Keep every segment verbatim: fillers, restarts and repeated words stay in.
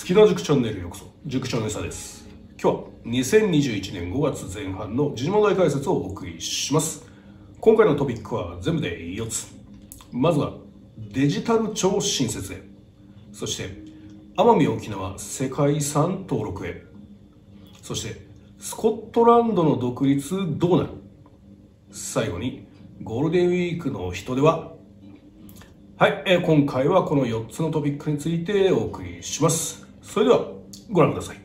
月田塾チャンネルへようこそ。塾長のさです。今日はにせんにじゅういちねんごがつぜん半の時事問題解説をお送りします。今回のトピックは全部でよっつ。まずはデジタル庁新設へ、そして奄美沖縄世界遺産登録へ、そしてスコットランドの独立どうなる、最後にゴールデンウィークの人出は。はい、えー、今回はこのよっつのトピックについてお送りします。それではご覧ください。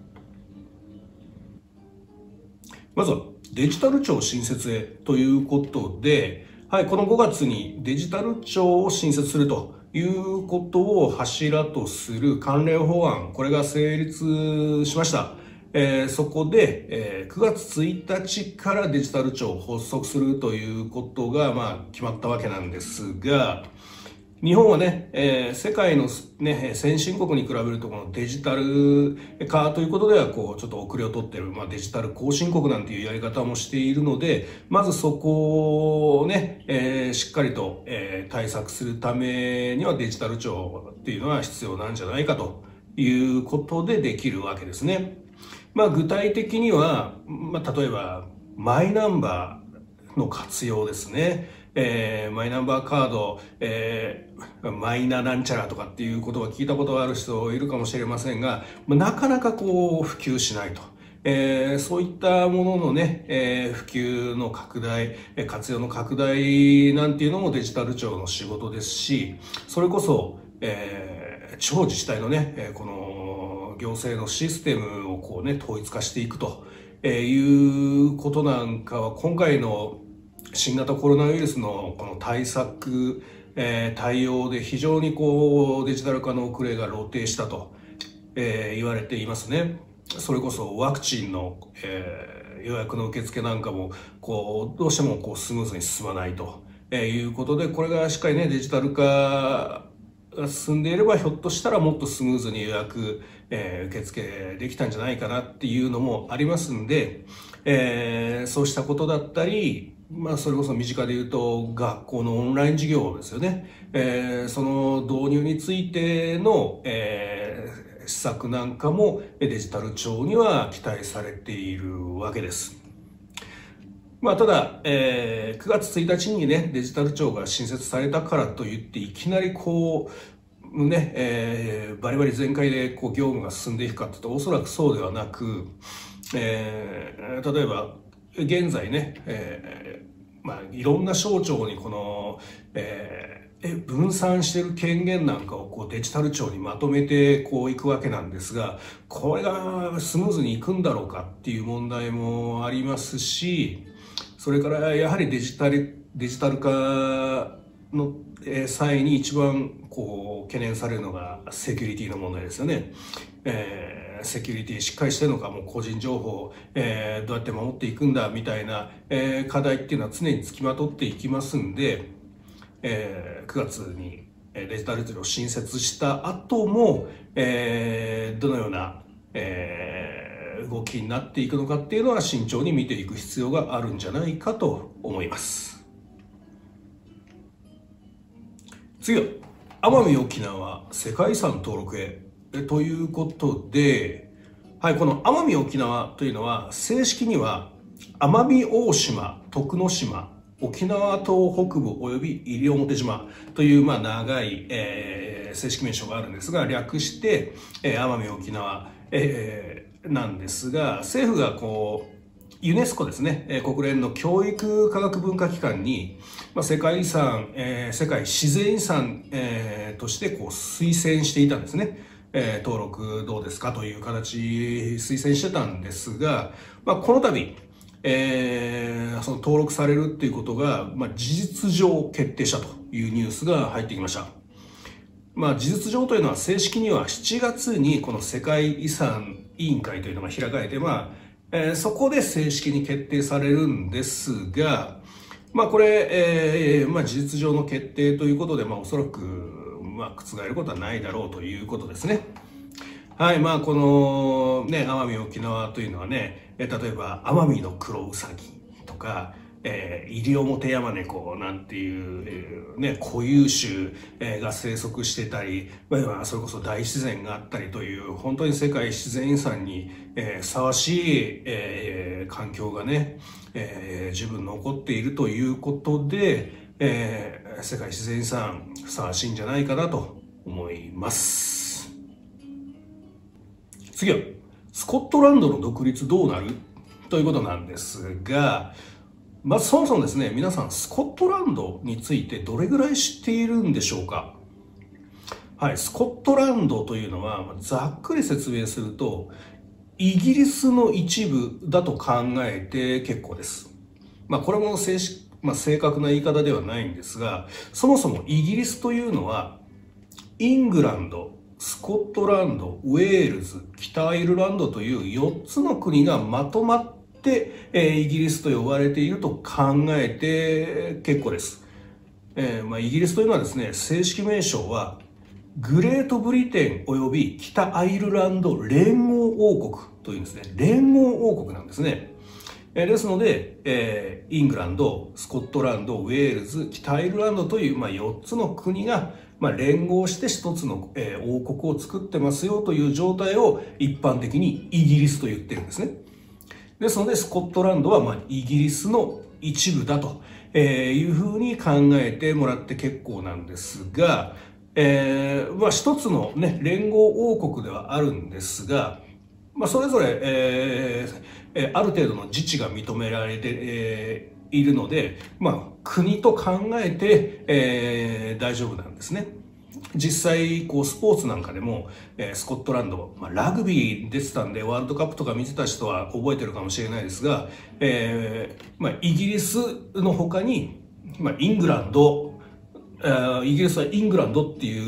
まずはデジタル庁新設へということで、はい、このごがつにデジタル庁を新設するということを柱とする関連法案、これが成立しました。えー、そこで、えー、くがつついたちからデジタル庁を発足するということが、まあ、決まったわけなんですが、日本はね、えー、世界の、ね、先進国に比べるとこのデジタル化ということではこうちょっと遅れを取っている、まあ、デジタル後進国なんていうやり方もしているので、まずそこをね、えー、しっかりと、えー、対策するためにはデジタル庁っていうのは必要なんじゃないかということでできるわけですね。まあ、具体的には、まあ、例えばマイナンバーの活用ですね。えー、マイナンバーカード、えー、マイナなんちゃらとかっていうことは聞いたことがある人いるかもしれませんが、なかなかこう普及しないと。えー、そういったもののね、えー、普及の拡大、活用の拡大なんていうのもデジタル庁の仕事ですし、それこそ、えー、地方自治体のね、この行政のシステムをこうね、統一化していくということなんかは、今回の新型コロナウイルスのこの対策、えー、対応で非常にこうデジタル化の遅れが露呈したと、えー、言われていますね。それこそワクチンの、えー、予約の受付なんかもこうどうしてもこうスムーズに進まないと、えー、いうことで、これがしっかりねデジタル化が進んでいれば、ひょっとしたらもっとスムーズに予約、えー、受付できたんじゃないかなっていうのもありますんで、えー、そうしたことだったり、まあ、それこそ身近で言うと学校のオンライン授業ですよね。えー、その導入についての、えー、施策なんかもデジタル庁には期待されているわけです。まあ、ただ、えー、くがつついたちにね、デジタル庁が新設されたからといって、いきなりこう、ね、えー、バリバリ全開でこう業務が進んでいくかというと、おそらくそうではなく、えー、例えば、現在ね、えー、まあ、いろんな省庁にこの、えー、分散している権限なんかをこうデジタル庁にまとめてこういくわけなんですが、これがスムーズにいくんだろうかっていう問題もありますし、それからやはりデジタル、デジタル化の際に一番こう懸念されるのがセキュリティの問題ですよね。えー、セキュリティしっかりしてるのか、もう個人情報を、えー、どうやって守っていくんだみたいな、えー、課題っていうのは常につきまとっていきますんで、えー、くがつにデジタル庁を新設した後も、えー、どのような、えー、動きになっていくのかっていうのは慎重に見ていく必要があるんじゃないかと思います。次は奄美沖縄世界遺産登録へということで、はい、この奄美沖縄というのは正式には奄美大島、徳之島、沖縄島北部および西表島というまあ長い、えー、正式名称があるんですが、略して、えー、奄美沖縄、えー、なんですが、政府がこうユネスコですね、国連の教育科学文化機関に、まあ、世界遺産、えー、世界自然遺産、えー、としてこう推薦していたんですね。えー、登録どうですかという形推薦してたんですが、まあ、この度、えー、その登録されるっていうことが、まあ、事実上決定したというニュースが入ってきました。まあ、事実上というのは正式にはしちがつにこの世界遺産委員会というのが開かれて、まあえー、そこで正式に決定されるんですが、まあ、これ、えーまあ、事実上の決定ということで、まあ、おそらくまあ、覆ることはないだろうということですね。はい、まあ、このね、奄美沖縄というのはね、例えば、奄美の黒ウサギとか、 えー、西表山猫なんていう、えー、ね、固有種、えー、が生息してたり、まあ、それこそ大自然があったりという、本当に世界自然遺産に、えー、ふさわしい、えー、環境がね、えー、十分残っているということで、えー、世界自然遺産ふさわしいんじゃないかなと思います。次は、スコットランドの独立どうなるということなんですが、まずそもそもですね、皆さんスコットランドについてどれぐらい知っているんでしょうか。はい、スコットランドというのはざっくり説明するとイギリスの一部だと考えて結構です。まあこれも正式、まあ、正確な言い方ではないんですが、そもそもイギリスというのはイングランド、スコットランド、ウェールズ、北アイルランドというよっつの国がまとまってで、えー、イギリスと呼ばれていると考えて結構です。えーまあ、イギリスというのはですね、正式名称はグレートブリテン及び北アイルランド連合王国というんですね。連合王国なんですね。えー、ですので、えー、イングランド、スコットランド、ウェールズ、北アイルランドという、まあ、よっつの国が、まあ、連合して一つの、えー、王国を作ってますよという状態を一般的にイギリスと言ってるんですね。ですのでスコットランドはまあイギリスの一部だというふうに考えてもらって結構なんですが、えーまあ、一つの、ね、連合王国ではあるんですが、まあ、それぞれ、えー、ある程度の自治が認められて、えー、いるので、まあ、国と考えて、えー、大丈夫なんですね。実際こうスポーツなんかでも、えー、スコットランド、まあ、ラグビー出てたんでワールドカップとか見てた人は覚えてるかもしれないですが、えーまあ、イギリスの他に、まあ、イングランド、えー、イギリスはイングランドっていう、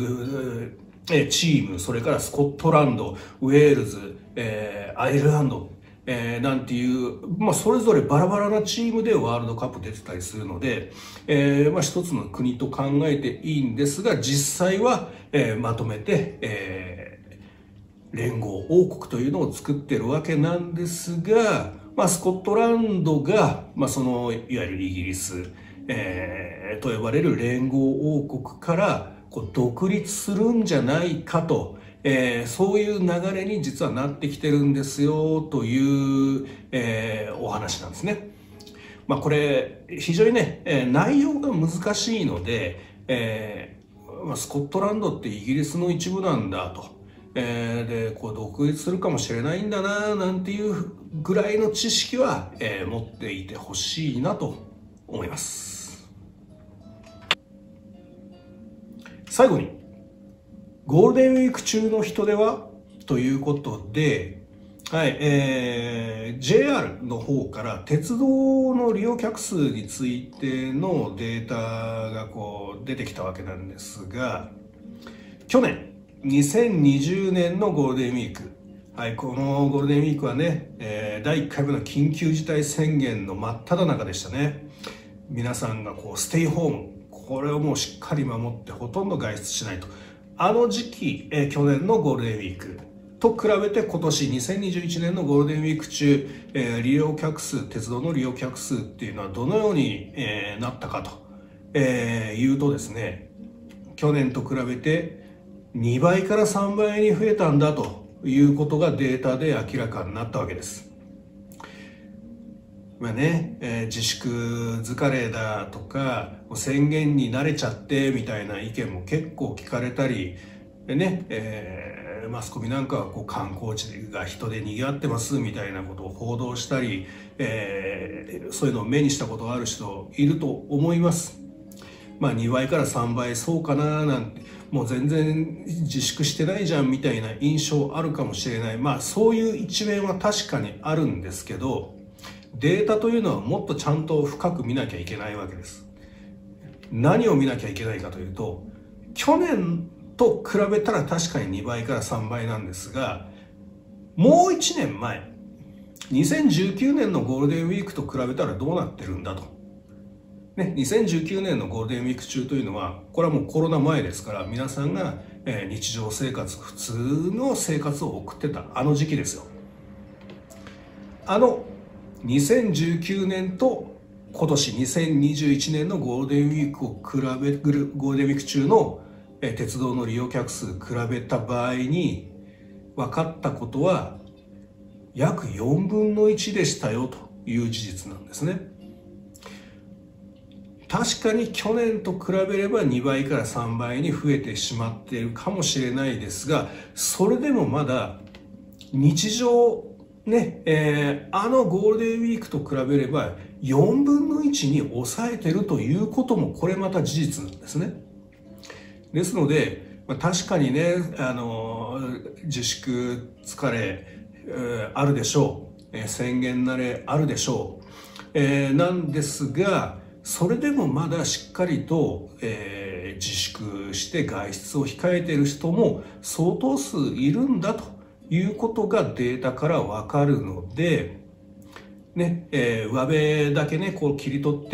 えー、チーム、それからスコットランド、ウェールズ、えー、アイルランド、えー、なんていう、まあ、それぞれバラバラなチームでワールドカップ出てたりするので、えーまあ、一つの国と考えていいんですが、実際は、えー、まとめて、えー、連合王国というのを作ってるわけなんですが、まあ、スコットランドが、まあ、そのいわゆるイギリス、えー、と呼ばれる連合王国からこう独立するんじゃないかと、えー、そういう流れに実はなってきてるんですよという、えー、お話なんですね。まあこれ非常にね、えー、内容が難しいので、えーまあ、スコットランドってイギリスの一部なんだと、えー、でこう独立するかもしれないんだななんていうぐらいの知識は、えー、持っていてほしいなと思います。最後にゴールデンウィーク中の人出はということで、はい、えー、ジェイアール の方から鉄道の利用客数についてのデータがこう出てきたわけなんですが、去年にせんにじゅうねんのゴールデンウィーク、はい、このゴールデンウィークはね、えー、だいいっかいめの緊急事態宣言の真っ只中でしたね。皆さんがこうステイホーム、これをもうしっかり守ってほとんど外出しないと。あの時期、えー、去年のゴールデンウィークと比べて今年にせんにじゅういちねんのゴールデンウィーク中、えー、利用客数、鉄道の利用客数っていうのはどのように、えー、なったかと、えー、いうとですね、去年と比べてにばいからさんばいに増えたんだということがデータで明らかになったわけです。まあね、えー、自粛疲れだとか宣言に慣れちゃってみたいな意見も結構聞かれたりでね、えー、マスコミなんかはこう観光地が人で賑わってますみたいなことを報道したり、えー、そういうのを目にしたことがある人いると思います。まあにばいからさんばいそうかななんて、もう全然自粛してないじゃんみたいな印象あるかもしれない。まあそういう一面は確かにあるんですけど、データというのはもっとちゃんと深く見なきゃいけないわけです。何を見なきゃいけないかというと、去年と比べたら確かににばいからさんばいなんですが、もういちねんまえ、にせんじゅうきゅうねんのゴールデンウィークと比べたらどうなってるんだと。ね、にせんじゅうきゅうねんのゴールデンウィーク中というのは、これはもうコロナ前ですから、皆さんが日常生活、普通の生活を送ってたあの時期ですよ。あのにせんじゅうきゅうねんと今年にせんにじゅういちねんのゴールデンウィークを比べるゴールデンウィーク中の鉄道の利用客数比べた場合に分かったことは約よんぶんのいちでしたよという事実なんですね。確かに去年と比べればにばいからさんばいに増えてしまっているかもしれないですが、それでもまだ日常ね、えー、あのゴールデンウィークと比べればよんぶんのいちに抑えてるということもこれまた事実なんですね。ですので、まあ、確かにね、あの自粛疲れ、えー、あるでしょう、えー、宣言慣れあるでしょう、えー、なんですがそれでもまだしっかりと、えー、自粛して外出を控えている人も相当数いるんだということがデータからわかるので、ね、えー、上辺だけね、こう切り取って、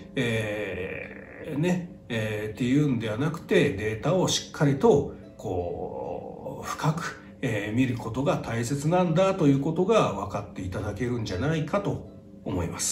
えー、ね、えー、っていうんではなくて、データをしっかりと、こう、深く、えー、見ることが大切なんだということが分かっていただけるんじゃないかと思います。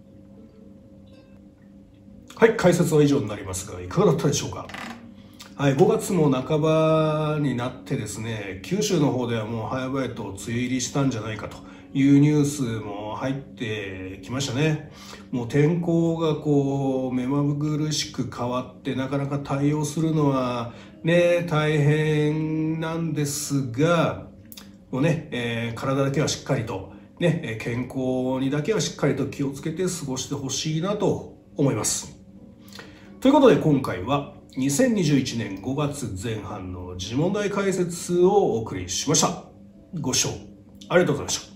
はい、解説は以上になりますが、いかがだったでしょうか。はい、ごがつも半ばになってですね、九州の方ではもう早々と梅雨入りしたんじゃないかというニュースも入ってきましたね。もう天候がこう目まぐるしく変わってなかなか対応するのはね、大変なんですが、もうね、えー、体だけはしっかりと、ね、健康にだけはしっかりと気をつけて過ごしてほしいなと思います。ということで今回はにせんにじゅういちねんごがつぜん半の時事問題解説をお送りしました。ご視聴ありがとうございました。